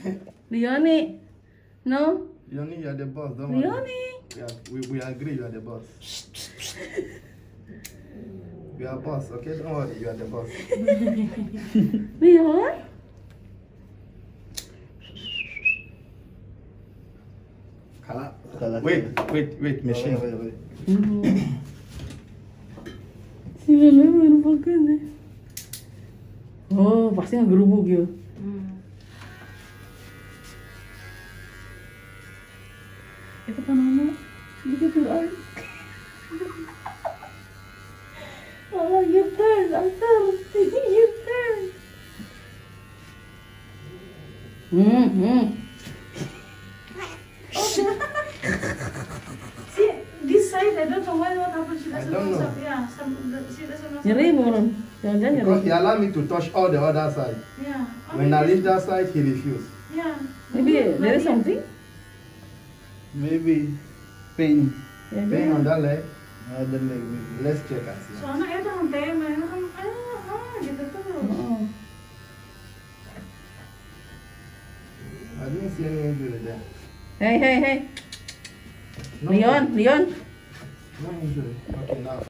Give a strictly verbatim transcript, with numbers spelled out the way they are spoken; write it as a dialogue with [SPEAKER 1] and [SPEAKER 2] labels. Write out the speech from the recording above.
[SPEAKER 1] Liony. No?
[SPEAKER 2] Liony, you are the boss, don't worry.
[SPEAKER 1] Liony.
[SPEAKER 2] Yeah, we, we agree you are the boss. You are boss, okay? Don't worry, you are the boss.
[SPEAKER 1] Lion?
[SPEAKER 2] Kala. Wait, wait, wait, machine. Wait, wait, wait.
[SPEAKER 1] Si Lele merupakan ya. Oh, pasti ngegerubuk ya. Hmm. Itu kan mama, begitu aja. Oh, you turn, after you turn. Hmm, hmm.
[SPEAKER 3] See, this side, I don't know why what happened. She doesn't
[SPEAKER 2] I don't
[SPEAKER 3] know.
[SPEAKER 2] know.
[SPEAKER 3] Some, yeah, some, she doesn't know.
[SPEAKER 1] Nyeri moron, jangan-jangan nyeri.
[SPEAKER 2] Because he allowed me to touch all the other side.
[SPEAKER 3] Yeah.
[SPEAKER 2] When I leave that side, he refused.
[SPEAKER 3] Yeah.
[SPEAKER 1] Maybe there is something.
[SPEAKER 4] Maybe pain.
[SPEAKER 1] Ya,
[SPEAKER 2] Pain on that leg.
[SPEAKER 4] Other leg maybe.
[SPEAKER 2] Let's check and see.
[SPEAKER 3] Soalnya itu kan tema, itu kan ah, ah gitu terus.
[SPEAKER 1] Oh.
[SPEAKER 2] I didn't see any injury there.
[SPEAKER 1] Hey, hey, hey.
[SPEAKER 2] No,
[SPEAKER 1] Lion, Lion.
[SPEAKER 2] no injury. Okay, now.